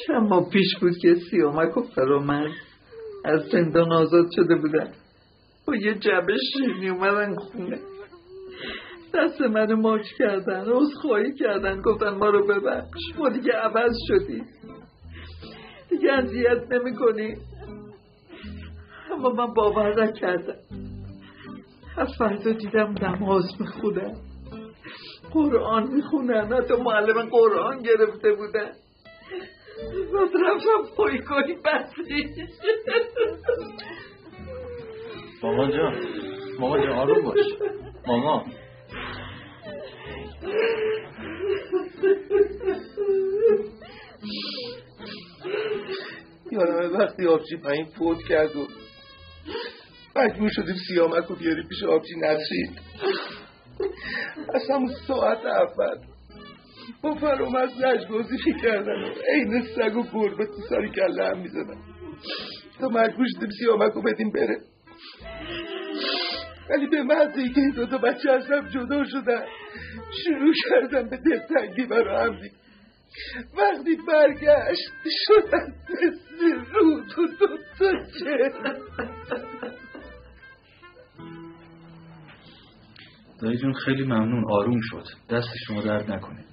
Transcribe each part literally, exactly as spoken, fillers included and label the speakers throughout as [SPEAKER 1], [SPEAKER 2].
[SPEAKER 1] چند ماه پیش بود که سیامک و فرامرز از زندان آزاد شده بودن، با یه جبه شیرینی اومدن خونه، دست منو ماچ کردن، عذرخواهی کردن، گفتن ما رو ببخش، ما دیگه عوض شدیم، دیگه اذیت نمی کنی. اما من باور نکردم. از فردا دیدم نماز میخونن، قرآن میخونن، حتی معلم قرآن گرفته بودن. بعد رفتم پایگاهی بسیج.
[SPEAKER 2] مامان جان مامان جان آروم باش مامان.
[SPEAKER 3] یادمه وقتی آبجی پایین فوت کرد و مجبور شدیم سیامک رو بیاریم پیش آبجی نرسید. از همون ساعت اول با فرامرز لجبازی میکردن و عین سگ و گربه تو سری کله هم میزدن تا مجبور شدیم سیامک رو بدیم بره. ولی به محض اینکه این دوتا بچه از هم جدا شدن شروع کردن به دلتنگی برای هم دیگه. وقتی برگشت شدن مثل رود و دوتا چهره.
[SPEAKER 2] دایی جون خیلی ممنون، آروم شد، دست شما درد نکنه.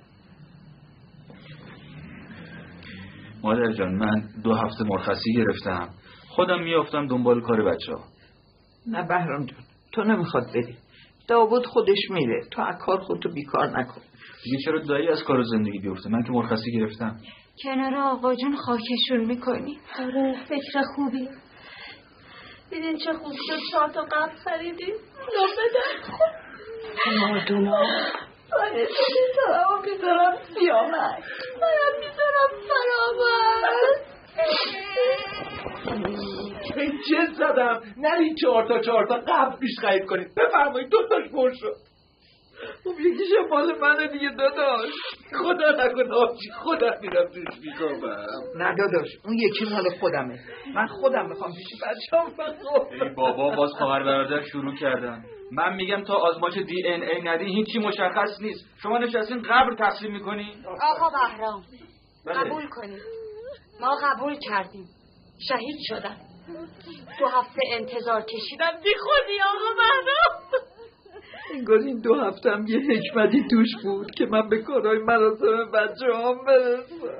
[SPEAKER 2] مادر جان من دو هفته مرخصی گرفتم، خودم میافتم دنبال کار بچه ها.
[SPEAKER 1] نه بهرام جان تو نمیخواد بدی، داوود خودش میره، تو از کار خودتو بیکار نکن.
[SPEAKER 2] دیگه چرا دایی از کار و زندگی بیفته؟ من که مرخصی گرفتم.
[SPEAKER 4] کنار آقا جون خاکشون میکنی.
[SPEAKER 5] آره فکر خوبی. دیدین چه خوب شد چهار تا قبل خریدیم. نو بدن
[SPEAKER 4] مادونا
[SPEAKER 5] آره سلام میذارم سیامک، منم میذارم فرامرز.
[SPEAKER 3] چه زدم نری چهار تا چهار تا قبل پیش خرید کنید. بفرمایید دو تاش پر شد.
[SPEAKER 1] خب یکیش مال منه دیگه داداش.
[SPEAKER 3] خدا نکنه آبجی خودم میرم توش میکنم.
[SPEAKER 1] نه داداش اون یکی مال خودمه، من خودم میخوام پیش بچه‌ام بخورم.
[SPEAKER 2] ای بابا باز خواهر برادر شروع کردن. من میگم تا آزمایش دی ان ای ندی هیچی مشخص نیست. شما نشستین قبر تسلیم میکنی؟
[SPEAKER 4] آقا بهرام قبول کنید، ما قبول کردیم، شهید شدن، دو هفته انتظار کشیدن، بی خودی آقا بهرام.
[SPEAKER 1] انگار این دو هفته هم یه حکمتی توش بود که من به کارهای مراسم بچه هم برسم.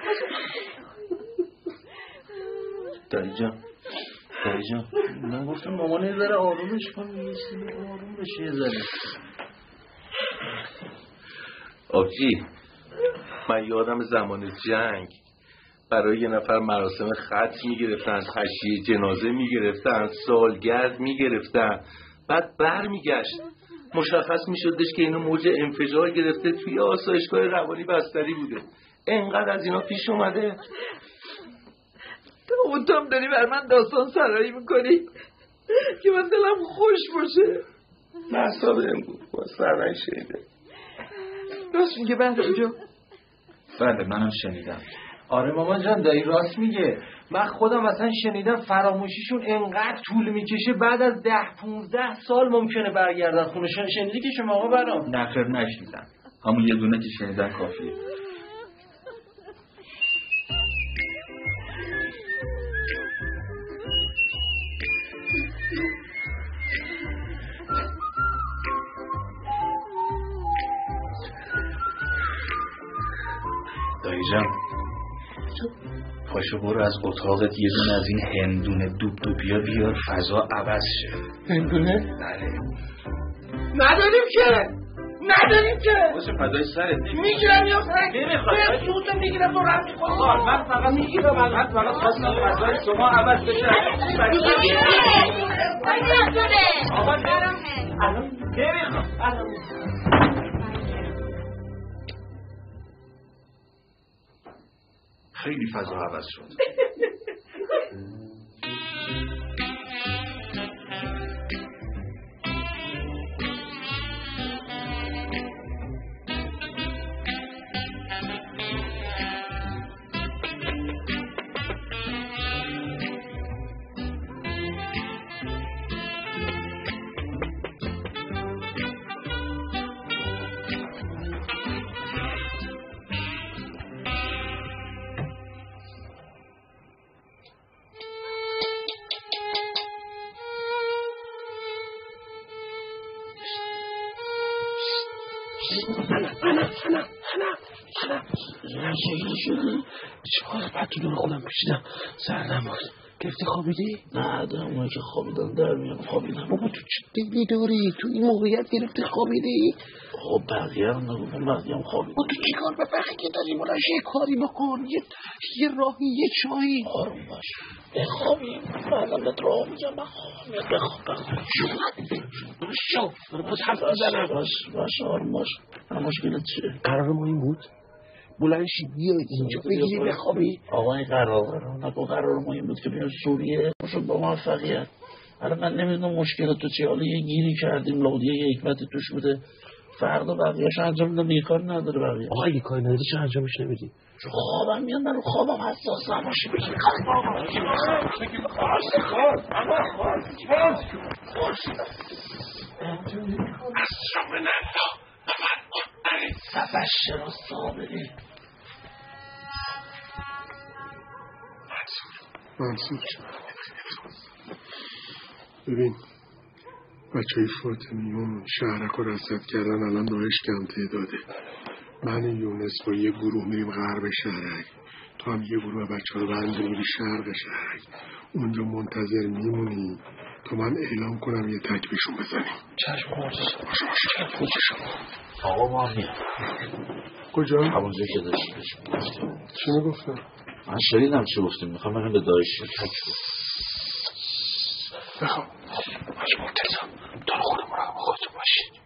[SPEAKER 2] دایی جان دایی جان من گفتم مامانه یه ذره آرومش کن، یه سینه آروم بشه یه ذره.
[SPEAKER 3] آبجی من یادم زمان جنگ برای یه نفر مراسم ختم میگرفتن، تشییع جنازه میگرفتن، سالگرد میگرفتن، بعد بر میگشت مشخص میشدش که اینو موج انفجار گرفته توی آسایشگاه روانی بستری بوده. انقدر از اینا پیش اومده.
[SPEAKER 1] اون تو هم داری بر من داستان سرایی میکنی که من دلم خوش باشه.
[SPEAKER 3] محصاب امگو با سرنگ شنیده.
[SPEAKER 1] راست میگه بهرام جان؟
[SPEAKER 2] بله منم شنیدم. آره مامان جان دایی راست میگه. من خودم اصلا شنیدم فراموشیشون انقدر طول میکشه بعد از ده پونزده سال ممکنه برگردن خونه. شنیدی که شما آقا برام؟
[SPEAKER 6] نه خیر نشنیدم، همون یه دونه که شنیدن کافیه.
[SPEAKER 2] دایی جان پاشو برو از اتاقت یه دونه از این هندونه دوب دوبیا بیار فضا عوض شه.
[SPEAKER 3] هندونه؟
[SPEAKER 2] بله
[SPEAKER 3] نداریم که نداریم که
[SPEAKER 2] باشه فضای سرت
[SPEAKER 3] میگیرم یا فرق
[SPEAKER 2] نمیخواد
[SPEAKER 3] به سوتو میگیرم تو رفت میخواد.
[SPEAKER 2] من فقط میگیرم من فقط خواستم فضای شما عوض بشه. آقا الان نمیخواد الان خیلی فضا عوض شد.
[SPEAKER 7] منم منم منم منم چه شدی؟ چهار بعد تو دور خودم پیشیدم سردم بود. گرفتی خوابیدی؟ نه دارم اونایی که خوابیدن در میان خوابیدم. بابا تو چه دیلی داری؟ تو این موقعیت گرفتی خوابیدی؟ خب بقیه هم نگفتم بقیه هم خوابیدن. تو چی کار به بقیه داری؟ بلنش یه کاری بکن، یه, یه راهی یه چایی. آروم باش بخوابیم. بعدم بهت راه میگم بخوابیم. بخواب بخواب شو برو باز حرف بزنم. باش باش آروم باش. مشکلت چیه؟ قرار ما این بود بلنشی بیای اینجا بگیری بخوابی. آقا این قرار نکن. قرار ما این بود که بیان سوریه شد با موفقیت. حالا من نمیدونم مشکل تو چیه. حالا یه گیری کردیم لودیه یه حکمت توش بوده. فردا بقیه‌اش انجام میدم. یه کار نداره بقیه. آقا اگه کاری نداری چه انجامش نمیدی؟ چون خوابم میاد. من رو خوابم حساس نباشی بگی خواب بگی خواب اصرام نلا نفر فبشر الصابرین.
[SPEAKER 8] منصور ببین بچه های فاطمیون شهرک رو رصد کردن. الان داعش کم تعداده. من یونس با یه گروه میریم غرب شهرک. تو هم یه گروه بچه ها رو برمی‌داری میری شرق شهرک. اونجا منتظر میمونی تا من اعلام کنم یه تک بهشون بزنیم.
[SPEAKER 7] چشم باشه
[SPEAKER 8] باشه باشه باشه شما.
[SPEAKER 7] آقا ما هم میرم.
[SPEAKER 8] کجا؟
[SPEAKER 7] همونجا که داشتی بشم.
[SPEAKER 8] چی میگفتم؟
[SPEAKER 7] من شنیدم چی گفتیم. میخوام منم به داعش تک
[SPEAKER 8] بخوام
[SPEAKER 7] باش مرتضی تو رو خودم مراقب خودتون باشید.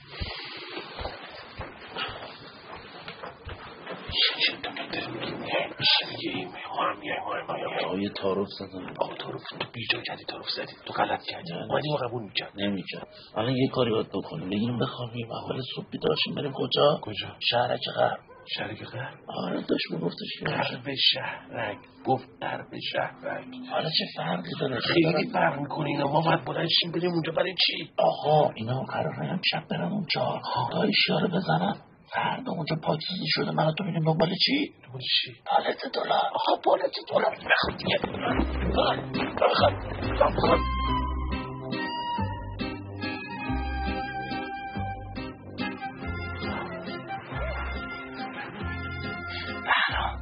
[SPEAKER 7] چه تو نداریم میگه این میخوام یه مهم آقا یه تعارف زدم. آقا تعارف تو بیجا کردی. تعارف زدی تو غلط کردی. اومدی ما قبول میکرد نمیکرد. الان یه کاری باید بکنیم. بگیم بخوابیم اول صبح بیدارشیم بریم کجا؟ کجا؟ شهرک غرب. شهرک غرب؟ آره داشت میگفتش که غرب شهرک. گفت غرب شهرک. حالا چه فرقی داره؟ خیلی فرق میکنه اینا. ما باید بلنشیم بریم اونجا. برای چی؟ آقا اینا قراره هم شب برن اونجا تا اشاره بزنن. فردا اونجا پاکیزی شده. من تو ببینیم دنبال چی؟ دنبال چی؟ پالت دلار. آقا پالت دلار بخواد دیگه. بخواد بخواد بهرام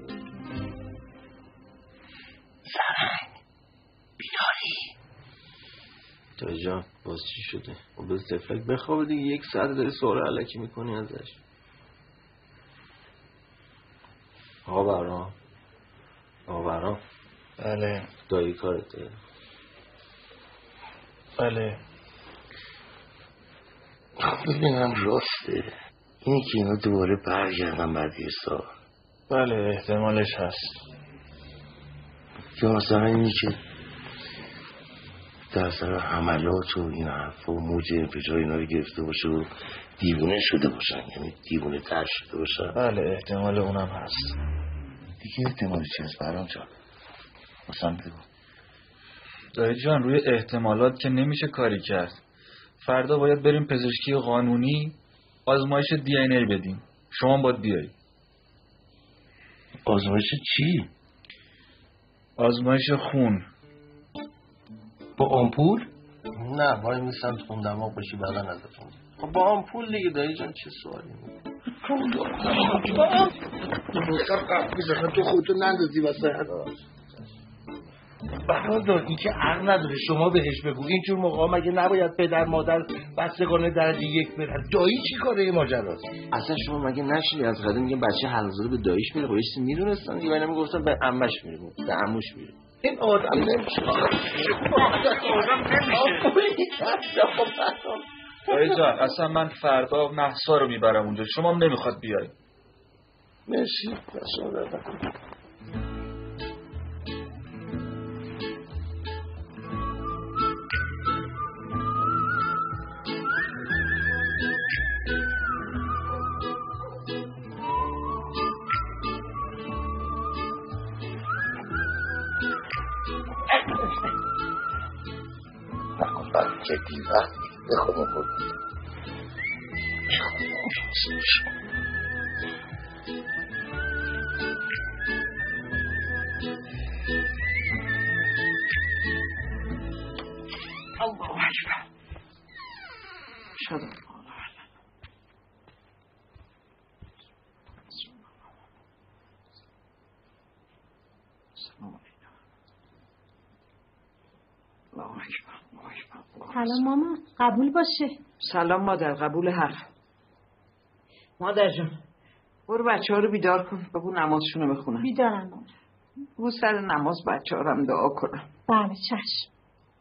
[SPEAKER 7] زرنگ بیداری
[SPEAKER 3] دایی جان باز چی شده؟ و به زفلک بخواب دیگه. یک ساعت داری سوال علکی میکنی ازش. آقا برام آقا برام
[SPEAKER 7] بله
[SPEAKER 3] دایی کارته.
[SPEAKER 7] بله ببینم راسته اینی که اینا دوباره برگردن بعد یه سال. بله احتمالش هست.
[SPEAKER 9] یا مثلا اینی که در سر حملات و این حرف و موج انفجار اینا رو گرفته باشه و دیوونه شده باشن. یعنی دیوونه تر شده باشن.
[SPEAKER 7] بله احتمال اونم هست.
[SPEAKER 9] دیگه احتمالی چی هست برام جان؟ مثلا بگو.
[SPEAKER 6] دایی جان روی احتمالات که نمیشه کاری کرد. فردا باید بریم پزشکی قانونی آزمایش دی ان ای بدیم. شما باید بیایی.
[SPEAKER 9] آزمایش چی؟
[SPEAKER 6] آزمایش خون.
[SPEAKER 9] با آمپول؟
[SPEAKER 3] نه وای میسم خون دماغ باشی بعدا ازتون. خب با آمپول دیگه دایی جان چه سوالی میگه؟
[SPEAKER 9] تو خودتو نندازی واسه برادر. این که عقل نداره. شما بهش بگو اینجور موقع مگه نباید پدر مادر بستگان درجه یک برن؟ دایی چی کاره این ماجراست؟
[SPEAKER 3] اصلا شما مگه نشیدی از قدیم میگن بچه حلزاده به داییش میره؟ خودش میدونستن دیگه. اینا میگفتن به عمش میره به عموش میره.
[SPEAKER 9] این آدم نمیشه. آدم نمیشه.
[SPEAKER 6] دایی جان اصلا من فردا مهسا رو میبرم اونجا. شما هم نمیخواد بیای.
[SPEAKER 9] مرسی. اصلا نکنم. جدی وقتی بخونم بود
[SPEAKER 7] الله اکبر. شد
[SPEAKER 5] سلام ماما، قبول باشه.
[SPEAKER 1] سلام مادر، قبول حرف. مادر جون برو بچه ها رو بیدار کن، بگو نمازشون رو بخونن.
[SPEAKER 5] بیدارم ماما.
[SPEAKER 1] بگو سر نماز بچه ها رو هم دعا کنن.
[SPEAKER 5] بله چشم.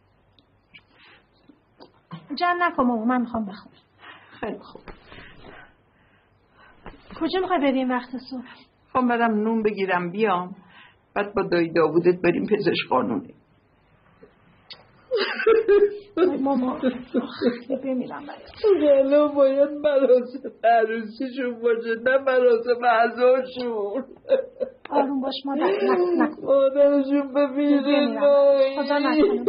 [SPEAKER 5] جمع نکن ماما، من میخوام بخونم.
[SPEAKER 1] خیلی خوب.
[SPEAKER 5] کجا میخوای بریم وقت صبح؟
[SPEAKER 1] میخوام برم نون بگیرم بیام، بعد با دایی داوودت بریم پزشک قانونی.
[SPEAKER 5] ماما بمیرم
[SPEAKER 1] برای الان باید مراسم عروسیشون باشه، نه مراسم عزاشون.
[SPEAKER 5] آروم باش مادر، نکن
[SPEAKER 1] مادرشون بمیره.
[SPEAKER 5] خدا نکنه.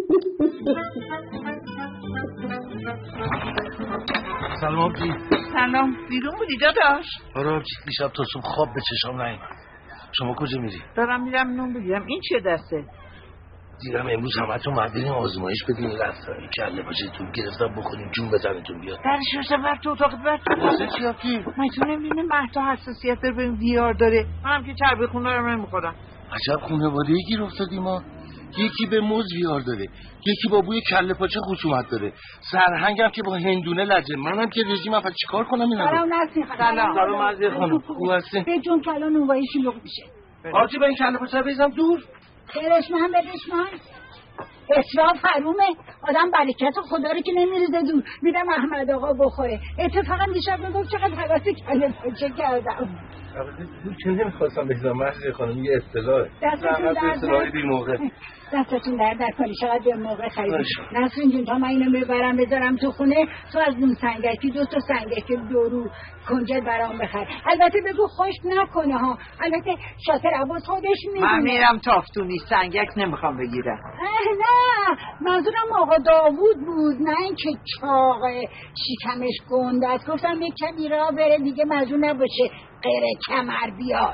[SPEAKER 9] سلام آبجی.
[SPEAKER 1] سلام، بیرون بودی داداش؟
[SPEAKER 9] آره آبجی، دیشب تا صبح خواب به چشام نیومد. شما کجا میری؟
[SPEAKER 1] دارم میرم نون بگیرم. این چیه دسته؟
[SPEAKER 9] دیدم امروز همتون مدرین آزمایش بدین رفتاری کله باجتون گرفتم بکنیم جون بزنتون بیاد.
[SPEAKER 1] درش روشن بر تو اتاقت بر تو.
[SPEAKER 9] واسه چی آبجی؟
[SPEAKER 1] من تو نمیدونم مهدا حساسیت داره به این ویار داره. منم که چربی خونه رو نمیخورم.
[SPEAKER 9] عجب خانواده‌ای گیر افتادیم ما. یکی به موز ویار داره، یکی با بوی کله پاچه خصومت داره، سرهنگم که با هندونه لجه. منم که رژیمم، پس چیکار کنم اینا رو؟
[SPEAKER 5] سلام نسیم خانم.
[SPEAKER 1] سلام.
[SPEAKER 9] سلام عزیز خانم. خوب هستین؟
[SPEAKER 5] به جون کلا نونوایی شلوغ میشه.
[SPEAKER 9] آبجی با این کله پاچه بریزم دور.
[SPEAKER 5] خیرش من بدش من. اسراف حرومه. آدم برکت خدا رو که نمیریزه دور. میدم احمد آقا بخوره. اتفاقا دیشب میگفت چقدر حواس کله پاچه کردم.
[SPEAKER 9] چون نمیخواستم بریزم محضی خانم، یه اصطلاحه.
[SPEAKER 5] دستتون درد
[SPEAKER 9] اصطلاحی بی موقع.
[SPEAKER 5] دستتون درد نکنی، چقدر به موقع خریدی. نسرین جون تا من اینو ببرم بذارم تو خونه، تو از اون سنگکی دو تا سنگک دورو کنجد برام بخر. البته بگو خشک نکنه ها. البته شاطر عباس خودش میدونه.
[SPEAKER 1] من میرم تافتونی، سنگک نمیخوام بگیرم.
[SPEAKER 5] نه منظورم آقا داوود بود، نه اینکه چاق شکمش گنده است. گفتم یک کمی راه بره دیگه مزون نباشه غیر کمر بیاد.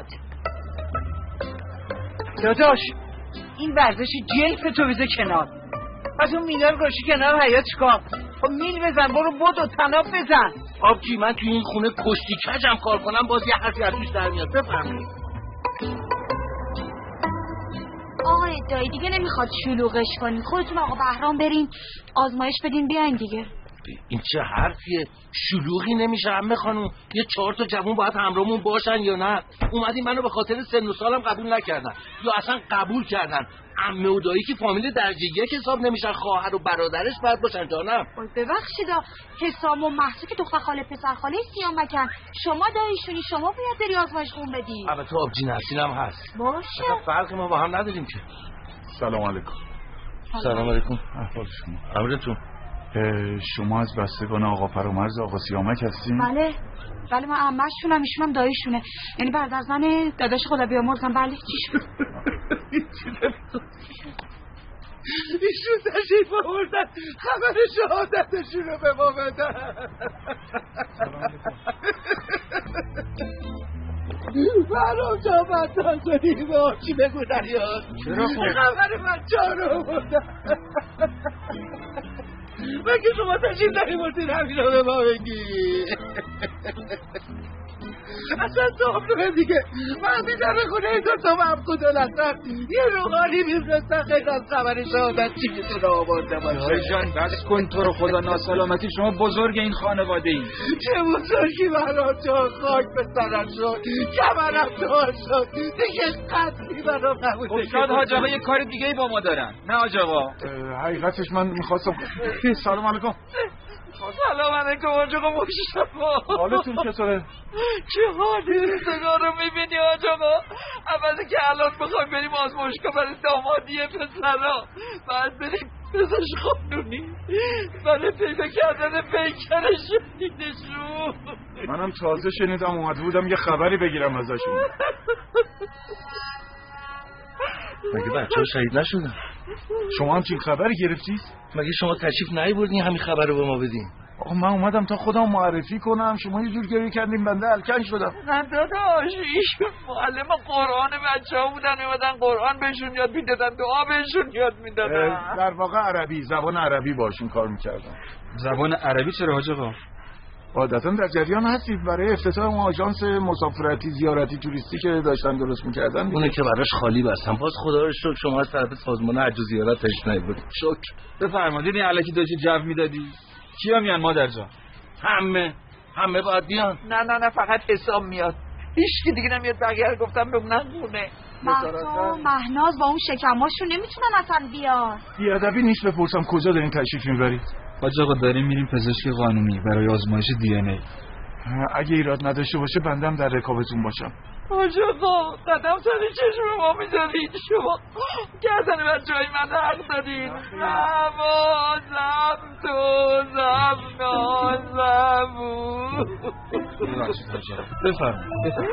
[SPEAKER 1] داداش این ورزش جلف تو بذار کنار. از اون مینا رو گوشی کنار حیات چیکار؟ خب میل بزن، برو بدو تناب بزن.
[SPEAKER 9] آبجی من توی این خونه کشتی کجم کار کنم باز یه حرفی از توش در میاد. بفهمید
[SPEAKER 4] آقای دایی دیگه نمیخواد شلوغش کنین، خودتون آقا بهرام برین آزمایش بدین بیاین دیگه.
[SPEAKER 9] این چه حرفیه؟ شلوغی نمیشه عمه خانم. یه چهار تا جوون باید همراهمون باشن یا نه؟ اومدین منو به خاطر سن و سالم قبول نکردن یا اصلا قبول کردن. عمه و دایی که فامیل درجه یک حساب نمیشن، خواهر و برادرش باید باشن جانم.
[SPEAKER 4] ببخشید حسام و محسو که دختر خاله پسر خاله سیامکن، شما داییشونی، شما باید بری آزمایش خون بدی.
[SPEAKER 9] البته آبجی نسینم هست.
[SPEAKER 4] باشه
[SPEAKER 9] فرق ما با هم نداریم که.
[SPEAKER 6] سلام علیکم.
[SPEAKER 9] سلام علیکم.
[SPEAKER 6] احوال شما؟
[SPEAKER 9] امرتون.
[SPEAKER 6] شما از بستگان آقا فرامرز آقا سیامک هستین؟
[SPEAKER 4] بله بله من عمه‌شونم، ایشونم داییشونه، یعنی برادر زن داداش خدا بیامرزم. بله چی شد؟
[SPEAKER 9] ایشون تشریف آوردن خبر شهادتشون رو به ما بدن. برام جا بدن کنی به آچی بگو دریاد.
[SPEAKER 6] چرا خود؟
[SPEAKER 9] خبر بچه ها رو آوردن. مگه شما تشریف نمیبردین همین رو به ما بگی؟ اصلا صبح دیگه من میدم خونه دو تا مبخود لطف یه روحانی میفرستن خیلی از خبر شهادت چی میتونه آورده باشه.
[SPEAKER 6] دایی جان بس کن تو رو خدا، ناسلامتی شما بزرگ این خانواده ای.
[SPEAKER 9] چه بزرگی برا جان، خاک به سرم شد، کمرم دار شد دیگه قطعی برا قبول.
[SPEAKER 6] خب شاید حاج آقا یه کار دیگه ای با ما دارن. نه حاج آقا حقیقتش من میخواستم. سلام علیکم.
[SPEAKER 1] سلام علیکم آج آقا. مشتبه
[SPEAKER 6] حالتون چطوره؟
[SPEAKER 1] چه حالی روزگار رو میبینی آج آقا؟ اولی که الان بخوایم بریم آزمایشگاه برای دامادی پسرا، بعد بریم پزشک قانونی برای پیدا کردن پیکر شدیدشون.
[SPEAKER 6] منم تازه شنیدم اومده بودم یه خبری بگیرم ازشون.
[SPEAKER 9] مگه بچه ها شهید نشدن؟
[SPEAKER 6] شما هم چین خبری گرفتید؟
[SPEAKER 9] مگه شما تشریف نیاوردین همین خبر رو به ما بدین؟
[SPEAKER 6] آقا من اومدم تا خودم معرفی کنم، شما یه جور گریه کردین بنده الکن شدم.
[SPEAKER 1] نه داداش ایشون معلم قرآن بچه ها بودن، اومدن قرآن بهشون یاد میدادن، دعا بهشون یاد میدادن.
[SPEAKER 6] در واقع عربی، زبان عربی باشون کار میکردن. زبان عربی چرا حاج آقا؟
[SPEAKER 10] عادتا در جریان هستید برای افتتاح اون آژانس مسافرتی زیارتی توریستی که داشتن درست می‌کردن؟
[SPEAKER 9] اونه که براش خالی بستم. باز خدا رو شکر شما از طرف سازمان حج و زیارت تشنه بود. شکر.
[SPEAKER 6] بفرمایید. این الکی داشتی جو میدادی. کیا میان مادر جان؟
[SPEAKER 9] همه همه باید بیان.
[SPEAKER 1] نه نه نه فقط حساب میاد. هیچ کی دیگه نمیاد. بقیه رو گفتم بمونن خونه.
[SPEAKER 4] مهسا مهناز با اون شکماشون نمیتونن اصلا بیان.
[SPEAKER 10] بیادبی نیست بپرسم کجا دارین تشریف میبرید؟
[SPEAKER 6] حاج آقا داریم میریم پزشکی قانونی برای آزمایش دی ان ای.
[SPEAKER 10] اگه ایراد نداشته باشه بندم در رکابتون باشم.
[SPEAKER 1] حاج آقا قدم سر چشم ما میذارید. شما گردن بچه های من حق دادین. نوازم توزم نازمون.
[SPEAKER 6] بفرم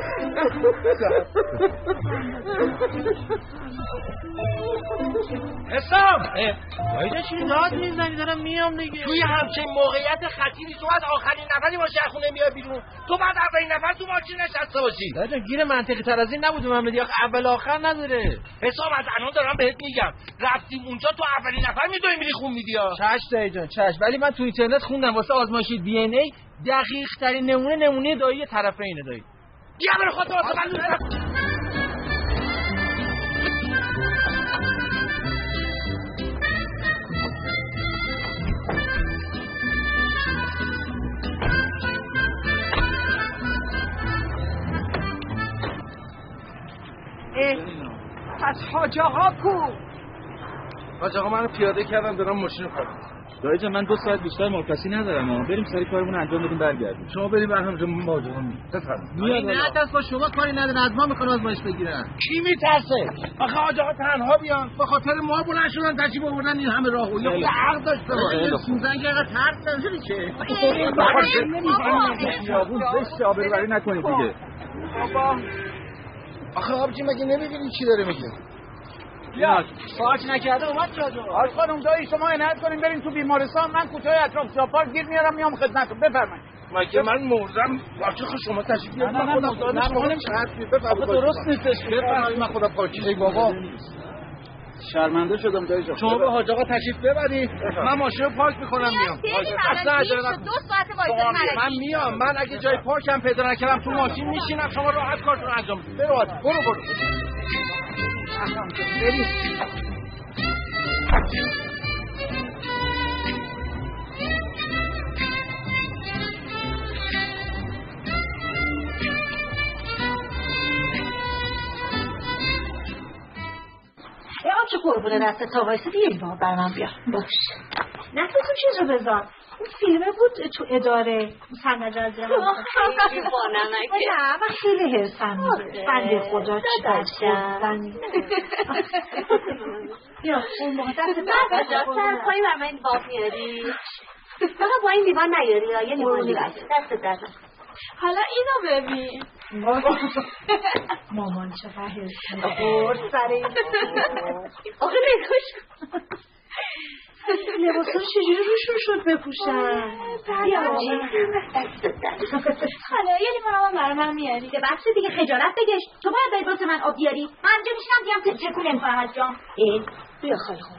[SPEAKER 9] حسام بایده چی داد میزنی؟ دارم میام دیگه. توی همچین موقعیت خطیری تو از آخرین نفری باشی از خونه میای بیرون. تو بعد اولین نفر تو ماشین نشسته باشی.
[SPEAKER 2] دادا گیر منطقی تر از این نبوده محمدی. آخه اول آخر نداره.
[SPEAKER 9] حسام از الان دارم بهت میگم رفتیم اونجا تو اولین نفر میدوی میری خون میدی.
[SPEAKER 2] چش دایی جان چش. ولی من تو اینترنت خوندم واسه آزمایش دی ان ای دقیق ترین نمونه نمونه دایی طرفینه دایی.
[SPEAKER 9] بیا بر خودت واسه من.
[SPEAKER 1] پس حاج آقا کو؟
[SPEAKER 2] حاج آقا منو پیاده کردم دارم ماشین رو خواهدم.
[SPEAKER 6] دایی جان من دو ساعت بیشتر مرخصی ندارم اما بریم سری کارمون انجام بدیم برگردیم.
[SPEAKER 2] شما بریم برهم جا مواجهه می بفرمایید.
[SPEAKER 9] نه دست با شما کاری نداره. از ما میخوان آزمایش بگیرن. کی میترسه؟ آخه حاج آقا تنها بیان به خاطر ما بلند شدن تشریف آوردن این همه راهو. یا عقل داشته باشه. سوزن که آقا ترس نداره که.
[SPEAKER 6] خیابون زشت آبروری نکنید دیگه.
[SPEAKER 1] بابا
[SPEAKER 9] آخه آبجی مگه نمیبینی چی داره میگه؟
[SPEAKER 2] بیا پارک نکرده اومد جاجا.
[SPEAKER 10] آج خانم دایی شما عنایت کنین بریم تو بیمارستان. من کوتاه اطراف ساپار گیر میارم میام خدمتتون. بفرمایید.
[SPEAKER 9] مگه من مردم؟ بچه خود شما تشریف بیارید.
[SPEAKER 2] نه نه نه
[SPEAKER 9] خودم شما نمیشه. بفرمایید.
[SPEAKER 2] درست نیستش.
[SPEAKER 9] بفرمایید من خودم پاکی.
[SPEAKER 2] ای بابا
[SPEAKER 10] شرمنده شدم دایی جان.
[SPEAKER 2] شما به حاج آقا تشریف ببرید. من ماشین رو پارک میکنم میام.
[SPEAKER 4] اصلا اجازه دو ساعت وایسادی
[SPEAKER 2] من من میام. من اگه جای پارکم پیدا نکردم تو ماشین میشینم. شما راحت کارتون رو انجام بدید. برو برو برو. بریم.
[SPEAKER 4] آبجو قربونه دست تا وایسه دیگه اینا بر من بیا. باش نفسم چیز رو بذار. اون فیلمه بود تو اداره سند از خیلی بانمکه. نه من خیلی حرسم میگه بنده خدا چی داشتم. بیا اون موقع دست بر سر پایی بر من باف میاری. فقط با این لیوان نیاری یا یه لیوانی دست دست. حالا اینو ببین. مامان چقدر حرسم برد سر این. آخه نگاش لباسا رو چجوری روشون شد بپوشن. بیا حالا یه لیوان هم برای من میاری. بخش دیگه خجالت بگش. تو باید باید واسه من آب بیاری. من اینجا میشنم دیگم که چکول نمیکنم از جام. بیا خاله خون.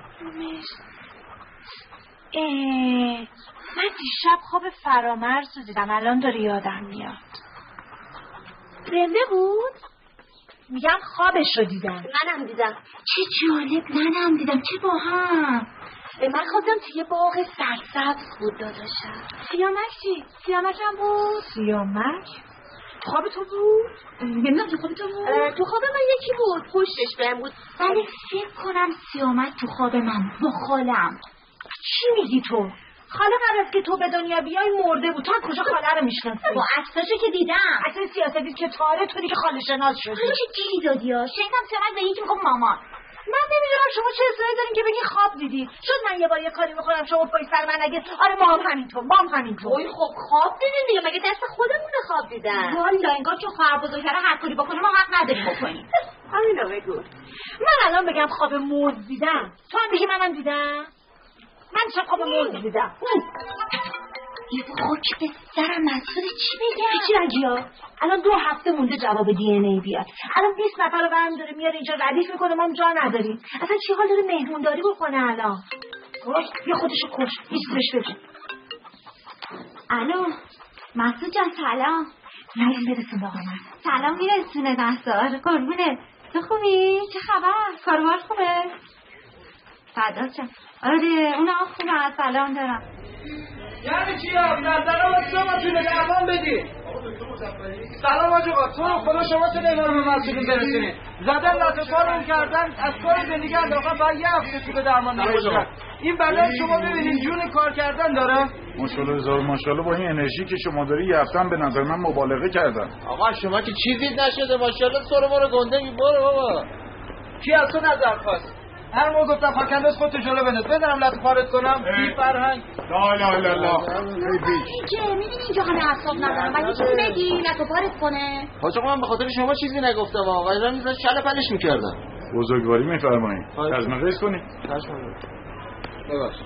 [SPEAKER 4] من دیشب خواب فرامرز رو دیدم. الان داره یادم میاد. زنده بود؟ میگم خوابش رو دیدم. منم دیدم. چه جالب. منم دیدم. چه با هم. من خواستم توی باغ سرسبز بود داداشم. سیامک چی؟ سیامک هم بود؟ سیامک؟ تو خواب تو بود؟ نمیدونم تو خواب تو بود؟ تو خواب من یکی بود. پشتش بهم بود. ولی فکر کنم سیامک تو خواب من با خالم. چی میگی تو؟ خاله قبل از که تو به دنیا بیای مرده بود. تو از کجا خاله رو میشناسی؟ با عکساشو که دیدم. عکس سیاسی که تاره تو دیگه خاله شناس شدی. تو چه گیری دادی ها؟ شنیدم سیامک به یکی میگم مامان. من نمیدونم شما چه اصراری دارین که بگین خواب دیدی. شد من یه بار یه کاری بکنم شما پای سر من نگید آره ما هم همینطور ما هم همینطور. اوی خب خواب دیدین دیگه. مگه دست خودمونه خواب دیدن؟ والا انگار که خواهر بزرگتره هر کاری بکنه ما حق نداریم بکنیم. همینو بگو. من الان بگم خواب مرد دیدم تو هم بگی منم دیدم. من چه خواب مرد دیدم. یه خوک به سرم مسئول چی بگم؟ چی نگی ها؟ الان دو هفته مونده جواب دی ان ای بیاد. الان بیست نفر رو برم داره میاره اینجا ردیف میکنه ما هم جا نداریم. اصلا چی حال داره مهمونداری بکنه الان؟ یا خودشو کش. هیچ بهش بگو. الو مسعود جان سلام. سلام برسون به آقا مسعود. سلام میرسونه نصار. قربونه. تو خوبی؟ چه خبر؟ کاروبار خوبه؟ فدا جان. آره اون آقا خوبه. سلام دارم.
[SPEAKER 2] یعنی چی ها؟ نظرم از شما توی نگهبان بدی. سلام آجاقا، تو رو خدا شما چه نگران به مسئولین برسونی؟ زدن لطه کارون کردن از کار زندگی انداختن باید یه هفته تو به درمان نباشن. این بدن شما ببینین جون کار کردن داره؟
[SPEAKER 10] ماشاءالله هزار ماشاءالله با این انرژی که شما داری یه هفته هم به نظر من مبالغه کردن.
[SPEAKER 9] آقا شما که چیزی نشده ماشاءالله سر ما رو گنده می برو بابا.
[SPEAKER 2] کی از تو نظر خواست؟ هر موقع گفتم خاکنداز خودتو جلو بنداز بزنم لطه کارت کنم بی فرهنگ.
[SPEAKER 10] لا لا لا لا
[SPEAKER 4] که میبینی اینجا همه اعصاب ندارم و یه چیزی بگی لطه کارت کنه.
[SPEAKER 9] حاج من به خاطر شما چیزی نگفتم آقا اینا میذارن چله پلش میکردن.
[SPEAKER 10] بزرگواری میفرمایید. ترجمه قیس کنی؟
[SPEAKER 9] ترجمه. ببخش.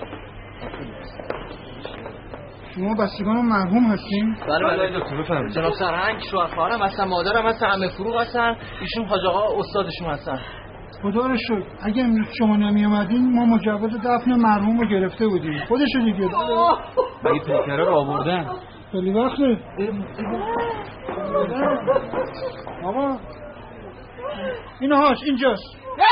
[SPEAKER 8] شما بستگان مرحوم هستین؟
[SPEAKER 2] بله بله دکتر بفرمایید.
[SPEAKER 9] جناب سرهنگ شوهر خواهرم هستن، مادرم هستن، عمه فروغ هستن، ایشون حاج آقا استادشون هستن.
[SPEAKER 8] خدا رو شکر. اگه امروز شما نمی اومدین ما مجوز دفن مرحوم رو گرفته بودیم. خودشو دیگه.
[SPEAKER 6] مگه پیکره رو آوردن؟
[SPEAKER 8] خیلی وقته. آقا اینو هاش اینجاست.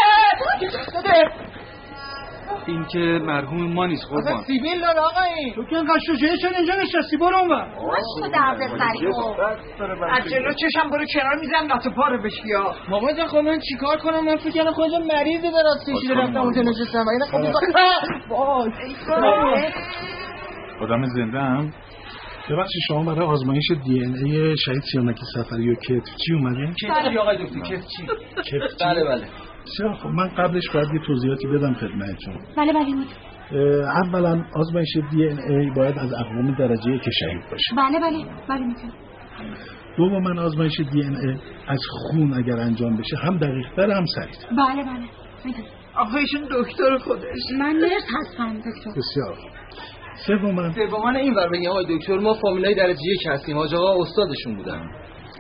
[SPEAKER 6] این که مرحوم ما نیست قربان.
[SPEAKER 2] اصلا سیبیل داره آقا این.
[SPEAKER 8] تو که اینقدر شجاعی چرا اینجا نشستی؟ برو اونور.
[SPEAKER 4] ماشو درد سری
[SPEAKER 2] از جلو چشم برو کنار میزنم لطه پا رو بشی ها.
[SPEAKER 9] مامان جان خب من چیکار کنم؟ من فکر کردم خودم مریضی دارم سیشی رفتم اونجا نشستم و اینا خب
[SPEAKER 8] وای آدم زنده هم. ببخشید شما برای آزمایش دی ان ای شهید سیامکی سفری و کتف چی اومدین؟
[SPEAKER 2] کتف آقای دکتر کتف چی؟
[SPEAKER 8] کتف
[SPEAKER 2] بله بله.
[SPEAKER 8] چرا خب من قبلش باید یه توضیحاتی بدم خدمتتون.
[SPEAKER 4] بله بله بود.
[SPEAKER 8] اولا آزمایش دی ان ای باید از اقوام درجه یک شهید باشه.
[SPEAKER 4] بله بله بله میتونم.
[SPEAKER 8] دوما آزمایش دی ان ای از خون اگر انجام بشه هم دقیق‌تر هم سریع‌تر.
[SPEAKER 4] بله بله میتونم.
[SPEAKER 1] آخه ایشون دکتر خودش.
[SPEAKER 4] من نرس هستم دکتر.
[SPEAKER 8] بسیار. سوما
[SPEAKER 2] سوما این ور بگیم آقای دکتر ما فامیلای درجه یک هستیم. حاج آقا استادشون بودن.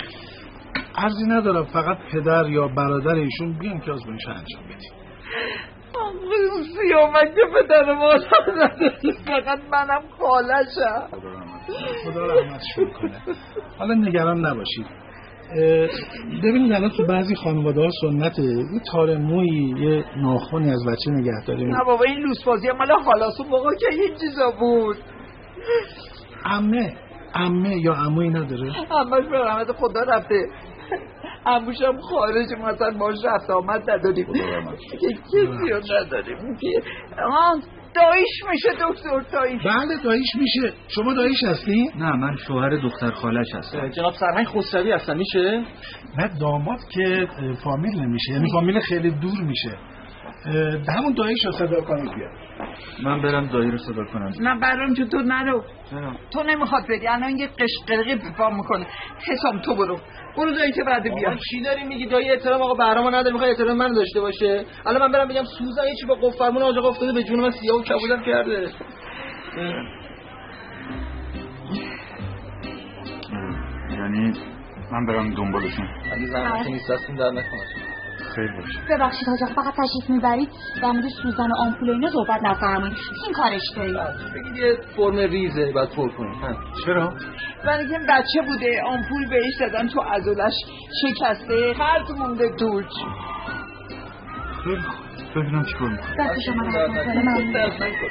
[SPEAKER 8] عرضی ندارم فقط پدر یا برادر ایشون بیان که آزمایش انجام بدید.
[SPEAKER 1] آقا سیامک پدر مادر نداره فقط منم خالشم.
[SPEAKER 8] خدا رحمتشون کنه. حالا نگران نباشید. ببینید الان تو بعضی خانواده ها سنته یه تار مویی یه ناخنی از بچه نگه داریم.
[SPEAKER 1] نه بابا این لوسبازی هم مال خالاسو موقع که این چیزا بود.
[SPEAKER 8] عمه عمه یا عمویی نداره؟
[SPEAKER 1] عمهش به رحمت خدا رفته. عموش هم خارج مثلا باش رفت آمد نداریم. که کسی رو نداریم. آن داییش میشه دکتر داییش.
[SPEAKER 8] بله داییش میشه. شما داییش هستی؟
[SPEAKER 6] نه من شوهر دختر خالش هستم.
[SPEAKER 2] جناب سرهنگ خسروی هستن میشه؟
[SPEAKER 8] نه داماد که فامیل نمیشه یعنی فامیل خیلی دور میشه. همون داییش رو صدا کنید بیاد.
[SPEAKER 6] من برم دایی رو صدا کنم.
[SPEAKER 1] نه برام تو تو نرو. تو نمیخواد بدی الان یه قشقرقی بیفام میکنه. حسام تو برو. برو دایی که بعد بیاد.
[SPEAKER 2] چی داری میگی دایی احترام آقا بهرام نداره میخواد احترام من داشته باشه. الان من برم بگم سوزن یه چی با قفل فرمون آقا آقا افتاده به جون من سیاه و کبودم کرده.
[SPEAKER 10] یعنی من برم دنبالشون.
[SPEAKER 2] اگه زحمتی نیست دستون در نکنه.
[SPEAKER 10] خیلی باشه.
[SPEAKER 4] ببخشید حاج آقا فقط تشریف میبرید در مورد سوزن و آمپول اینا صحبت نفرمایید. این کارش دارید.
[SPEAKER 2] بگید یه فرم ریزه بعد پر کنید.
[SPEAKER 8] چرا؟
[SPEAKER 1] من اینکه بچه بوده آمپول بهش دادن تو عضلش شکسته خرد مونده توش.
[SPEAKER 10] خیلی خوب. ببینم چیکار می‌کنی.
[SPEAKER 4] دست شما نکنه.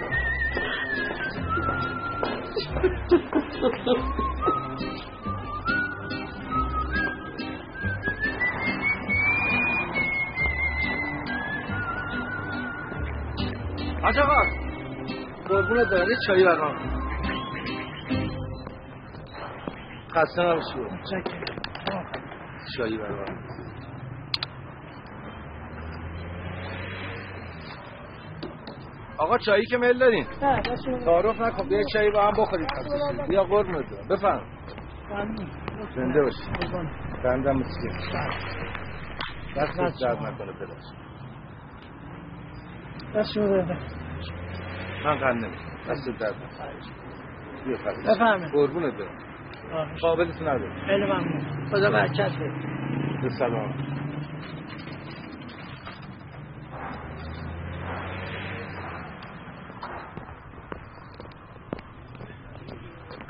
[SPEAKER 2] حاج آقا قربونت برم یه چایی برام خسته نباشی چایی برام آقا چایی که میل دارین تعارف نکن بیا چایی با هم بخورید بیا قربونت برم بفهم زنده باشی بندم مسکین دست درد نکنه پدر
[SPEAKER 8] دست شما بده
[SPEAKER 2] من قند نمیشم دست درد نکنه بیا فرید
[SPEAKER 5] بفهمه
[SPEAKER 2] قربونت برم قابلت نداره
[SPEAKER 5] خیلی ممنون خدا برکت بده
[SPEAKER 2] به سلام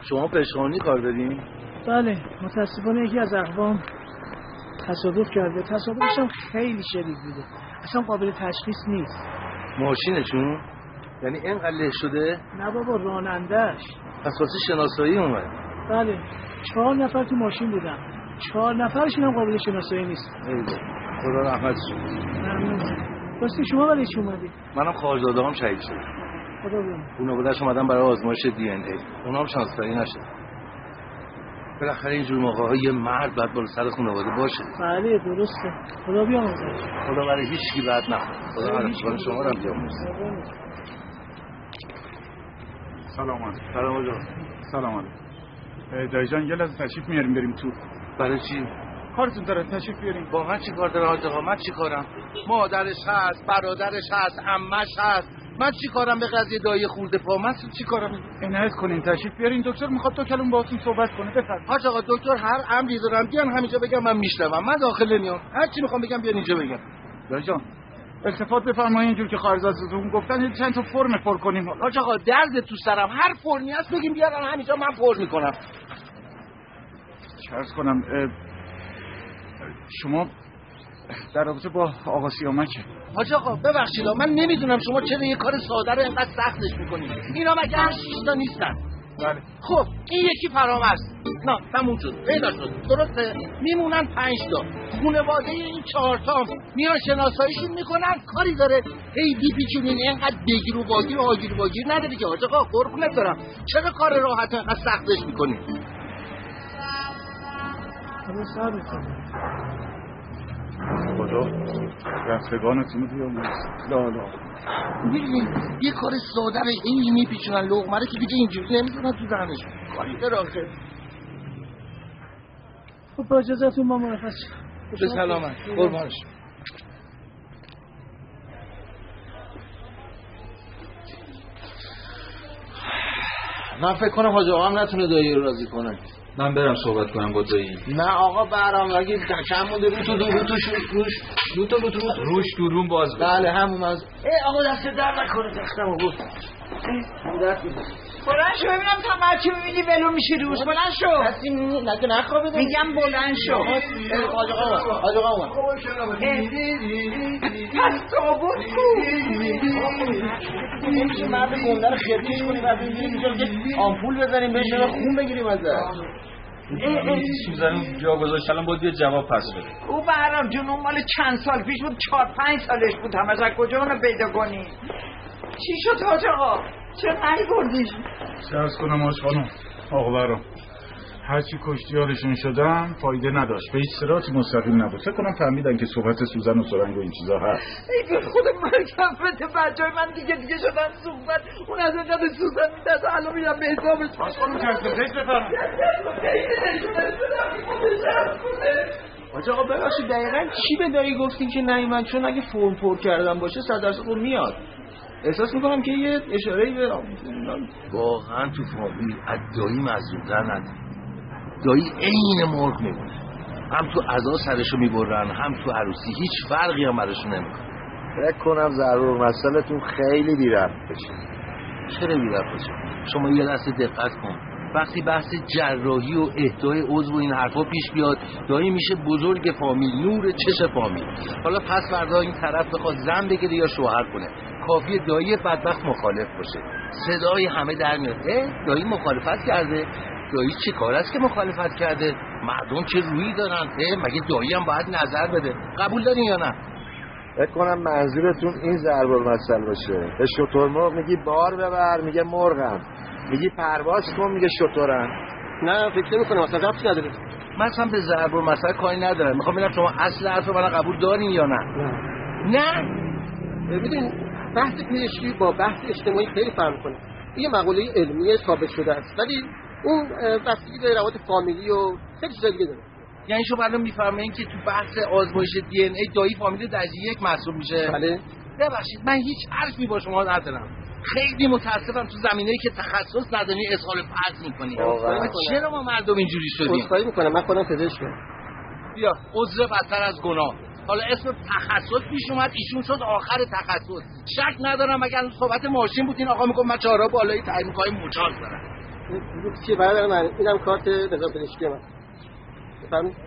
[SPEAKER 9] شما پشخانی کار دارین؟
[SPEAKER 11] بله، متاسفانه یکی از اقوام تصادف کرده. تصادفش هم خیلی شدید بوده، اصلا قابل تشخیص نیست.
[SPEAKER 9] ماشینشون؟ یعنی اینقدر له شده؟
[SPEAKER 11] نه بابا، رانندهش.
[SPEAKER 9] پس واسه شناسایی اومد؟
[SPEAKER 11] بله، چهار نفر تو ماشین بودن، چهار نفرشون هم قابل شناسایی نیست.
[SPEAKER 9] ایده، خدا رحمتش کنه.
[SPEAKER 11] ممنون. راستی شما برای چی اومدی؟
[SPEAKER 9] منم خواهرزاده هم شهید شد.
[SPEAKER 11] خدا بیامرزه.
[SPEAKER 9] اونا بودش اومدن برای آزمایش دی ان ای. اونا هم شناسایی نشد. بالاخره اینجور موقع ها یه مرد باید بالا سر خانواده باشه.
[SPEAKER 11] بله درسته. خدا بیامرزه.
[SPEAKER 9] خدا برای هیچ کی بد نکنه. خدا برای شما رو بیامرزه.
[SPEAKER 10] سلام علیکم.
[SPEAKER 9] سلام علیکم.
[SPEAKER 10] سلام علیکم. دایی جان یه لحظه تشریف میاریم بریم تو.
[SPEAKER 9] برای چی؟
[SPEAKER 10] کارتون داره، تشریف بیاریم.
[SPEAKER 9] با من چی کار داره حاج آقا؟ من چی کارم؟ مادرش هست، برادرش هست، عمش هست. من چی کارم به قضیه دایی خورده پا؟ من چی کارم؟
[SPEAKER 10] عنایت کنین تشریف بیارین. دکتر میخواد دو کلمه باهاتون صحبت کنه. بفرمایید.
[SPEAKER 9] حاج آقا دکتر هر امری دارم بیان همینجا بگم من میشنوم. من داخل نمیام. هر چی میخوام بگم بیان اینجا بگم.
[SPEAKER 10] دایی جان التفات بفرمایید، اینجور که خارزادتون گفتن چند تا فرم پر کنیم.
[SPEAKER 9] حاج آقا درد تو سرم، هر فرمی هست بگیم بیارن همینجا من پر میکنم.
[SPEAKER 10] چرا کنم شما در رابطه با آقا سیامکه؟
[SPEAKER 9] حاج آقا ببخشید من نمیدونم شما چرا یه کار ساده رو اینقدر سختش میکنید. اینا مگه هر شش تا نیستن؟
[SPEAKER 10] بله.
[SPEAKER 9] خب این یکی فرامرز، نه تموم شد، پیدا شد، درسته؟ میمونن پنج تا. خانواده این چهار تا میان شناساییشون میکنن. کاری داره هی بی پیچونین اینقدر بگیر و باگیر و آگیر و باگیر نداره که. حاج آقا قربونت دارم، چرا کار راحت اینقدر سختش میکنید؟
[SPEAKER 10] خدا رفتگانتون رو بیامرز. لا لا
[SPEAKER 9] می‌بینید یه کار ساده رو این میپیچونن لقمه رو که دیگه اینجوری نمی‌تونن تو دهنش. کاری داره آخه.
[SPEAKER 11] خب با اجازهتون ما مرخص
[SPEAKER 9] به سلامت. قربانش. من فکر کنم حاج آقا هم نتونه دایی رو راضی کنه.
[SPEAKER 6] من برم صحبت کنم با دایی.
[SPEAKER 9] نه آقا برام اگه کم مونده رو تو دو رو تو روش رو تو رو تو
[SPEAKER 6] روش تو روم باز بده.
[SPEAKER 9] بله همون از ای آقا دست در نکنه دستمو بود.
[SPEAKER 5] بلند شو ببینم تا بچه میبینی ولو میشه روش. بلند شو.
[SPEAKER 9] کسی نگه نخوابیده.
[SPEAKER 5] میگم بلند شو.
[SPEAKER 9] حاج آقا حاج آقا اومد.
[SPEAKER 5] پس تابوت کو.
[SPEAKER 9] نمیشه مرد گنده رو خیرتیش کنیم و بگیریم اینجا که آمپول بزنیم بهش خون بگیریم ازش.
[SPEAKER 6] سوزن جا گذاشت الان باید یه جواب پس بده.
[SPEAKER 5] او برام جون اون مال چند سال پیش بود، چهار پنج سالش بود. همه از کجا اونو پیدا کنی؟ چی شد حاج آقا؟ چرا نمی‌بردیش؟
[SPEAKER 10] سرس کنم آش خانم آقا برام هرچی کشتیارشون شدن فایده نداشت، به هیچ صراطی مستقیم نبود. فکر کنم فهمیدن که صحبت سوزن و سرنگ و این چیزا هست.
[SPEAKER 5] ای به خود مرکب بده بچه‌های من دیگه دیگه شدن سوزن. اون از اینجا به سوزن میداد الان میرم به حسابش.
[SPEAKER 10] آش خانم چند سفید بفرم.
[SPEAKER 2] حاج آقا ببخشید دقیقاً چی به دایی گفتین که نیومد؟ چون اگه فرم پر کردن باشه صد درصد اون میاد. احساس میکنم که یه اشاره‌ای به
[SPEAKER 9] واقعا تو فامیل از دایی مظلوم‌تر نداره. دایی عین مرغ میمونه، هم تو عزا سرشو میبرن هم تو عروسی، هیچ فرقی هم براشون نمیکنه.
[SPEAKER 12] فکر کنم ضرور مسئله‌تون خیلی بی ربط بشه.
[SPEAKER 9] چرا بی ربط بشه؟ شما یه لحظه دقت کن، وقتی بحث جراحی و اهدای عضو و این حرفا پیش بیاد دایی میشه بزرگ فامیل، نور چش فامیل. حالا پس فردا این طرف بخواد زن بگیره یا شوهر کنه، کافیه دایی بدبخت مخالف باشه، صدای همه در میاد دایی مخالفت کرده. دایی چه کار است که مخالفت کرده؟ مردم چه رویی دارن؟ مگه دایی هم باید نظر بده؟ قبول دارین یا نه؟
[SPEAKER 12] فکر کنم منظورتون این ضرب المثل باشه. به شترمرغ میگی بار ببر میگه مرغم، میگی پرواز کن میگه شترم.
[SPEAKER 2] نه فکر نمی‌کنم اصلا ربطی نداره.
[SPEAKER 9] من اصلا به ضرب المثل کاری ندارم. میخوام ببینم شما اصل حرف منو قبول دارین یا نه؟
[SPEAKER 2] نه نه ببین بحث پزشکی با بحث اجتماعی خیلی فرق کنه. یه مقوله علمی ثابت شده است ولی اون بستگی داره روابط فامیلی و خیلی چیزا دیگه داره.
[SPEAKER 9] یعنی شما الان میفرمایید که تو بحث آزمایش دی ان ای دایی فامیل درجه یک محسوب میشه؟
[SPEAKER 2] بله.
[SPEAKER 9] ببخشید من هیچ حرفی با شما ندارم. خیلی متاسفم تو زمینه‌ای که تخصص نداری اسهال فرض می‌کنی. چرا ما مردم اینجوری شدیم؟
[SPEAKER 2] عذرخواهی می‌کنم من خودم پزشکم.
[SPEAKER 9] بیا عذر بدتر از گناه. حالا اسم تخصص پیش اومد ایشون شد آخر تخصص. شک ندارم اگر صحبت ماشین بود این آقا میگه من چهارراه بالایی تعیین می‌کنم مجاز دارم.
[SPEAKER 13] چیه برادر من؟ اینم کارت نظام پزشکی من. بفرمایید.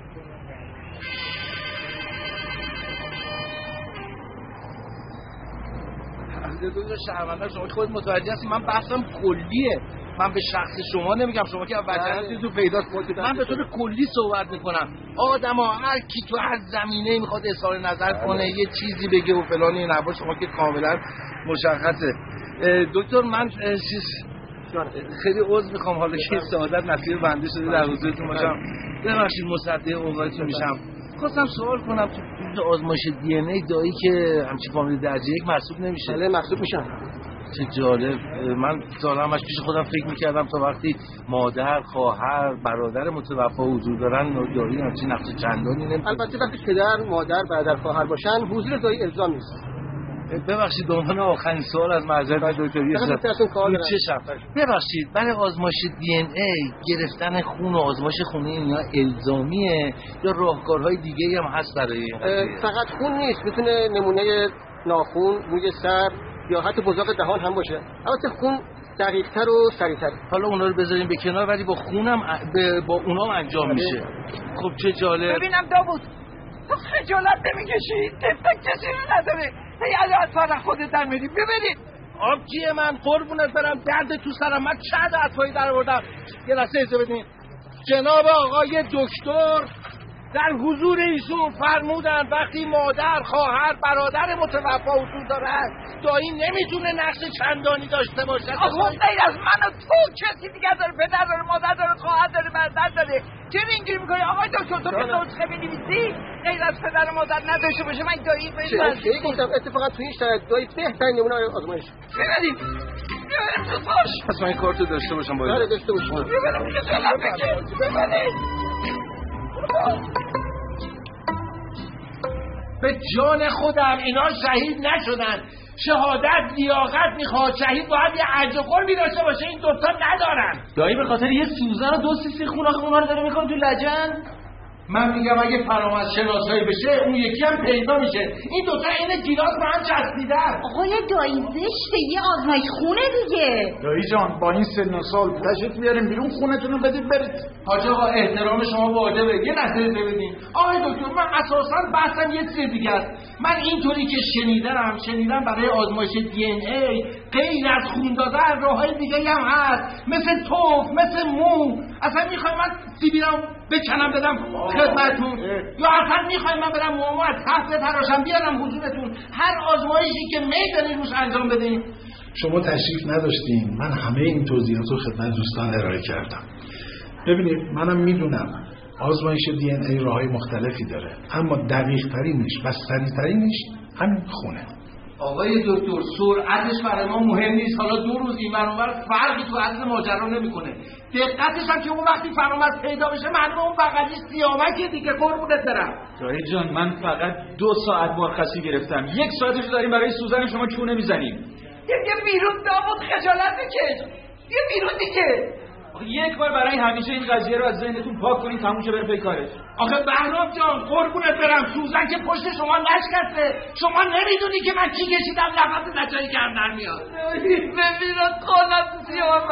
[SPEAKER 9] دو شهرونده شما خود متوجه هستی من بحثم کلیه. من به شخص شما نمیگم، شما که وجهاتی تو پیدا کنید. من به طور کلی صحبت میکنم. آدما هر کی تو هر زمینه میخواد اظهار نظر کنه، یه چیزی بگه و فلان این نبا، شما که کاملا مشخصه. دکتر من چیز خیلی عذر میخوام حالا که سعادت نصیب بنده شده در حضورتون باشم. ببخشید مصدق اوقاتتون میشم. خواستم سوال کنم تو آزمایش دی ان ای دایی که همچین فامیل درجه یک محسوب نمیشه؟
[SPEAKER 13] بله محسوب میشن.
[SPEAKER 9] چه جالب. من سالها همش پیش خودم فکر میکردم تا وقتی مادر، خواهر، برادر متوفا حضور دارن دایی همچین نقش چندانی نمیشه.
[SPEAKER 13] البته وقتی پدر، مادر، برادر، خواهر باشن حضور دایی الزام نیست.
[SPEAKER 9] ببخشید به عنوان آخرین سوال از معذرت دکتر چشم ببخشید برای آزمایش دی ان ای گرفتن خون و آزمایش خونی اینا الزامیه یا راهکارهای دیگه‌ای هم هست برای
[SPEAKER 13] فقط خون نیست، میتونه نمونه ناخون، روی سر یا حتی بزاق دهان هم باشه. البته خون دقیق‌تر و سریع‌تر.
[SPEAKER 9] حالا اونا رو بذاریم به کنار ولی با خونم با اونام انجام میشه. خب چه جالب.
[SPEAKER 1] ببینم داوود تو خجالت نمی‌کشی؟ تفت کسی رو نداره. هی از فقط خودت در میری ببینید.
[SPEAKER 9] آبجی من قربونت برم درد تو سرم، من چند عطایی در آوردم. یه لحظه اجازه بدین. جناب آقای دکتر در حضور ایشون فرمودن وقتی مادر، خواهر، برادر متوفا حضور دارن دایی نمیتونه نقش چندانی داشته باشه.
[SPEAKER 1] آخه غیر از من و تو کسی دیگه داره، پدر داره، مادر داره، خواهر داره، برادر داره. چرا اینجوری میکنی آقای دکتر؟ تو که نسخه می‌نویسی غیر از پدر و مادر نداشته باشه من دایی بهش
[SPEAKER 13] چه گفتم اتفاقا تو این شرایط دایی بهترین نمونه آزمایش.
[SPEAKER 1] ببینید ببینید تو باش.
[SPEAKER 9] پس من این کارتو داشته باشم باید.
[SPEAKER 13] آره داشته باشم.
[SPEAKER 1] ببینید که چقدر بگید. ببینید
[SPEAKER 9] به جان خودم اینا شهید نشدن. شهادت لیاقت میخواد. شهید باید یه عجز و قربی داشته باشه. این دوتا ندارن.
[SPEAKER 2] دایی به خاطر یه سوزن و دو سیسی خون آخه اونا رو داره میکنه تو لجن.
[SPEAKER 9] من میگم اگه فرامرز شناسایی بشه اون یکی هم پیدا میشه. این دوتا این گیلاس به هم چسبیدن.
[SPEAKER 4] آقای دایی زشته، یه آزمایش خونه دیگه.
[SPEAKER 10] دایی جان با این سن و سال تشریف بیاریم بیرون خونتون رو بدید برید.
[SPEAKER 9] حاج آقا احترام شما واجبه. یه لحظه ببینید آقای دکتر من اساسا بحثم یه چیز دیگه است. من اینطوری که شنیدم شنیدم برای آزمایش دی ان ای غیر از خون دادن راههای دیگه هم هست، مثل توف، مثل مو. اصلا میخوام من سیبیلم بکنم بدم خدمتتون یا اصلا میخوایم من برم موامو از تحت تراشم بیارم حضورتون هر آزمایشی که میدونید روش انجام بدین؟
[SPEAKER 14] شما تشریف نداشتین، من همه این توضیحات رو خدمت دوستان ارائه کردم. ببینید منم میدونم آزمایش دی ان ای راههای مختلفی داره، اما دقیق ترینش و سریع ترینش همین خونه.
[SPEAKER 9] آقای دکتر سرعتش برای ما مهم نیست. حالا دو روز این برابر فرقی تو اصل ماجرا نمیکنه. دقتش هم که اون وقتی فرامرز پیدا بشه معلومه اون بغلی سیامکه دیگه. قربونت برم.
[SPEAKER 6] دایی جان من فقط دو ساعت مرخصی گرفتم، یک ساعتش داریم برای سوزن شما چونه میزنیم.
[SPEAKER 1] یه بیرون داوود خجالت بکش. یه بیرون دیگه.
[SPEAKER 6] یک بار برای همیشه این قضیه رو از ذهنتون پاک کنید تموم شه بره پی کارش.
[SPEAKER 9] آخه بهرام جان قربونت برم سوزن که پشت شما نشکسته. شما نمیدونی که من چی کشیدم نفس نچایی کم در میاد.
[SPEAKER 1] ببینم خالت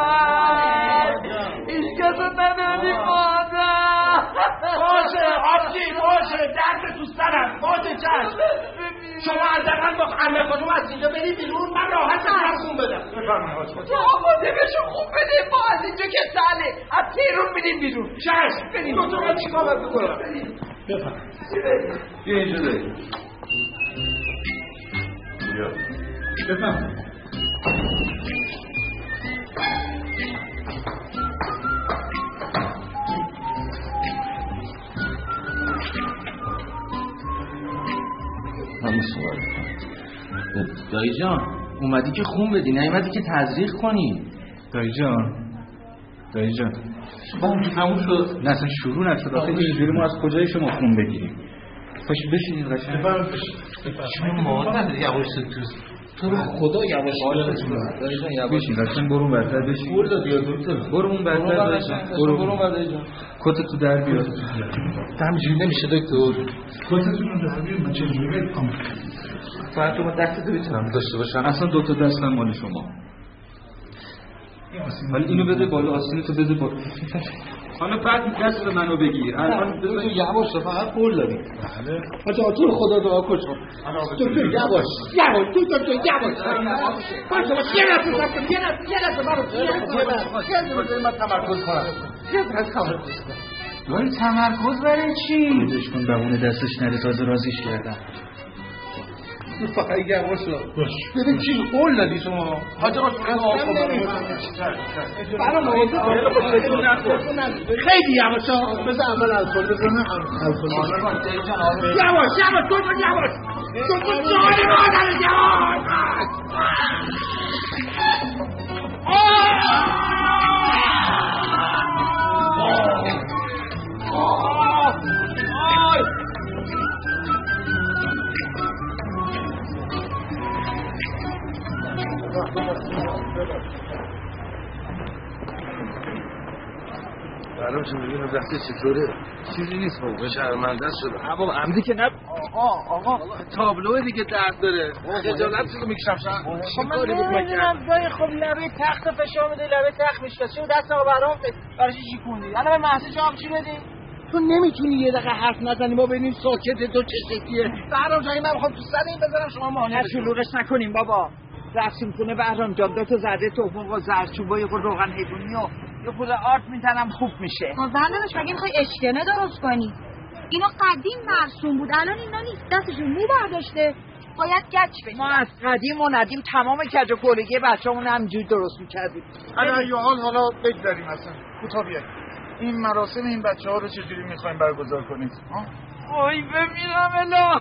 [SPEAKER 1] سیامک ایشکسو نداری مادر.
[SPEAKER 9] باشه آبجی باشه درد تو سرم باشه چشم. شما از دقیقا با خمه خودم از اینجا بری بیرون من راحت ترسون بدم.
[SPEAKER 1] تو آقاده بشو خوب بده ما از اینجا که ساله از بیرون میدیم بیرون.
[SPEAKER 9] چشم بریم دو تا من چیکار باید بکنم.
[SPEAKER 14] بفهم
[SPEAKER 6] بیا اینجا داری
[SPEAKER 14] بیا بفهم.
[SPEAKER 2] همین سوال دایی جان اومدی که خون بدی نیومدی که تزریق کنی.
[SPEAKER 6] دایی جان دایی جان با اون تموم شد. نه اصلا شروع نشد. آخه اینجوری ما از کجای شما خون بگیریم؟ پاش بشینید قشنگ.
[SPEAKER 9] شما مادر یواش تو رو خدا یواش
[SPEAKER 6] یواش بشین قشنگ. برو برتر بشین.
[SPEAKER 9] برو بیا دکتر.
[SPEAKER 6] برو اون برتر بشین. برو
[SPEAKER 9] برو برتر جان.
[SPEAKER 6] کت تو در بیار.
[SPEAKER 9] همینجوری نمیشه دکتر.
[SPEAKER 14] کتتون رو در بیار من چجوری بکنم؟
[SPEAKER 9] فقط شما دستتو بتونم داشته باشم.
[SPEAKER 6] اصلا دو تا دستم مال شما. ولی اینو بده بالا، آستینتو بده بالا. حالا بعد دست منو بگیر. الان
[SPEAKER 14] بذار یواش فقط قول دادی. بله. بچه‌ها تو خدا دعا کن. دکتر یواش. یواش تو دکتر یواش. باشه باشه یه لحظه صبر کن. یه لحظه یه لحظه برو. یه لحظه من تمرکز کنم. یه لحظه تمرکز کن.
[SPEAKER 6] ولی تمرکز برای چی؟ بودش کن بمونه دستش نره، تازه رازیش کردم.
[SPEAKER 14] فقط یواش باش. ببین چی قول دادی شما؟ حاج آقا آقا خیلی یواش آقا. بذار اول الکل بزنه. الکل. یواش یواش تو یواش. تو تو جان مادر یواش.
[SPEAKER 9] برام چون بگیم وقتی چطوره چیزی نیست بابا، شرمنده شده. اما عمدی که نه. آقا آقا تابلو دیگه درد داره. خجالت چیزو میکشم شم.
[SPEAKER 11] خب من نمیدونم دایی. خب لبه تخت فشار میده، لبه تخت میشکست. چرا دست آقا برام براش شیکوندی؟ الان به محسن جواب چی بدی؟
[SPEAKER 13] تو نمیتونی یه دقیقه حرف نزنی ما ببینیم ساکت تو چه شکلیه. برام جایی من میخوام تو سر این بذارم شما مانع
[SPEAKER 1] بشید. شلوغش نکنیم بابا. رفتیم خونه بهرام جان دو تا زده توفون و زردچوبای خود روغن حیوانی و یه خود آرد میزنم خوب میشه.
[SPEAKER 4] مازندرانش مگه میخوای اشکنه درست کنی؟ اینا قدیم مرسوم بود، الان اینا نیست. دستشون مو برداشته، باید گچ بگیرن.
[SPEAKER 1] ما از قدیم و ندیم تمام کج و کلگی بچه‌مون همینجوری درست میکردیم.
[SPEAKER 14] حالا یا حال حالا بگذاریم اصلا. کوتاه بیاید. این مراسم این بچه‌ها رو چجوری می‌خواید برگزار کنید؟ ها؟
[SPEAKER 1] وای بمیرم الا.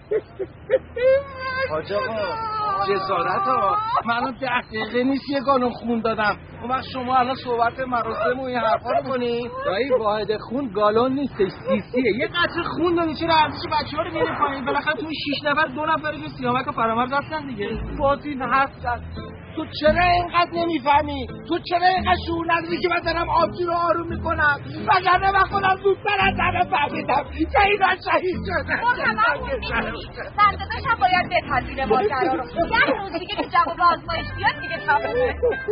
[SPEAKER 13] حاج آقا جسارت ها. من الان ده دقیقه نیست یه گالون خون دادم. اون وقت شما الان صحبت مراسم و این حرفا رو کنی. دایی واحد خون گالون نیست، سیسیه. یه قطره خون دادی چرا ارزش بچه‌ها رو میاری پایین؟ بالاخره تو شش نفر دو نفری که سیامک و فرامرز هستن دیگه.
[SPEAKER 1] باز این حرف زد.
[SPEAKER 13] تو چرا اینقدر نمیفهمی؟ تو چرا اینقدر شعور نداری که من دارم آبجی رو آروم میکنم؟ وگرنه من خودم زودتر از همه فهمیدم که اینا شهید شدن.
[SPEAKER 4] سرزدش هم باید بپذیره ماجرا رو. یه روز دیگه که جواب آزمایش بیاد دیگه تمومه.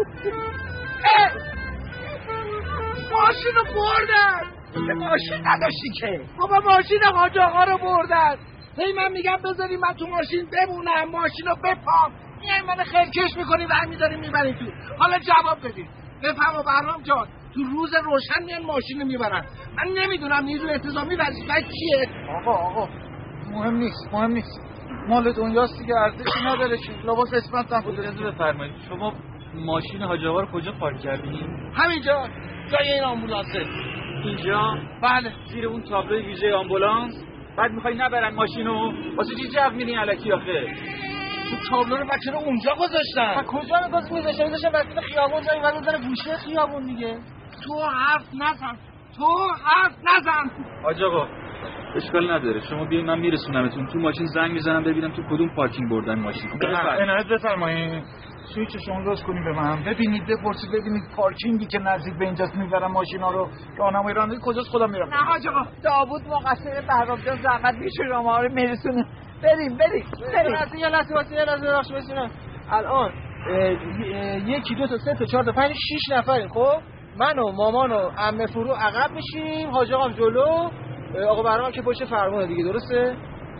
[SPEAKER 13] ماشین رو بردن. ماشین نداشتی که. بابا ماشین حاج آقا رو بردن. هی من میگم بذاری من تو ماشین بمونم، ماشین رو بپام. میای من خیرکش میکنی و میذاری میبری تو. حالا جواب بدید. بفهم بهرام جان، تو روز روشن میان ماشین رو میبرن. من نمیدونم نیروی انتظامی وظیفه کیه.
[SPEAKER 14] آقا آقا مهم نیست مهم نیست. مال دنیاست دیگه، ارزشی نداره که لباس اسمت هم بود.
[SPEAKER 6] اجازه بفرمایید. شما ماشین حاج آقا رو کجا پارک کردین؟
[SPEAKER 13] همینجا جای این آمبولانسه.
[SPEAKER 6] اینجا؟
[SPEAKER 13] بله.
[SPEAKER 6] زیر اون تابلوی ویژه آمبولانس. بعد میخوای نبرن ماشینو؟ واسه چی جو میرین الکی آخه؟
[SPEAKER 13] تو تابلو رو بچه رو اونجا گذاشتن.
[SPEAKER 11] تا کجا میگذاشتن؟ میذاشتن میذاشتن وسط خیابون جایی بعد بزنه گوشه خیابون دیگه.
[SPEAKER 13] تو حرف نزن. تو حرف نزن.
[SPEAKER 6] حاج آقا اشکال نداره، شما بیاین من میرسونمتون. تو ماشین زنگ میزنم ببینم تو کدوم پارکینگ بردن ماشین.
[SPEAKER 14] عنایت بفرمایید. سویچشون راست کنید به من. ببینید بپرسید ببینید پارکینگی که نزدیک به اینجاست میبرن ماشینا رو. راهنمایی رانندگی کجاست خودم میرم.
[SPEAKER 1] نه حاج آقا داوود مقصر بهرام جان زحمت میشه شما رو میرسونه. بریم بریم بریم.
[SPEAKER 11] یه لحظه واسه یه لحظه راش بسینم. الان یکی دو تا سه تا چهار تا پنج شش نفریم. خب من و مامان و عمه فرو عقب میشیم، حاج آقام جلو، آقا بهرام که پشت فرمونه دیگه. درسته؟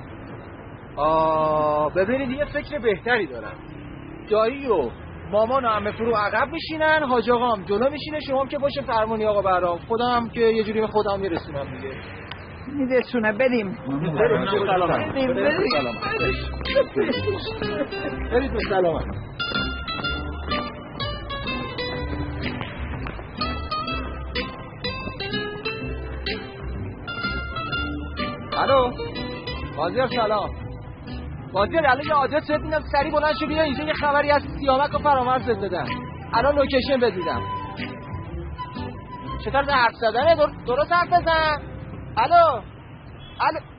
[SPEAKER 11] آ ببینید یه فکر بهتری دارم. دایی و مامان و عمه فرو عقب میشینن، حاج آقام جلو میشینه، شما هم که پشت فرمونی آقا بهرام. خودم هم که یه جوری خودم میرسونم دیگه.
[SPEAKER 1] میرسونه. بریم
[SPEAKER 11] بریم سلامت. بریم بریم سلامت. الو بازیار سلام. بازیار الان یه آدرس بهت میدم سریع بلند شو بیا اینجا. یه خبری از سیامک و فرامرز دادن. الان لوکیشن بهت میدم. چطور حرف زدنه؟ درست حرف بزن. الو الو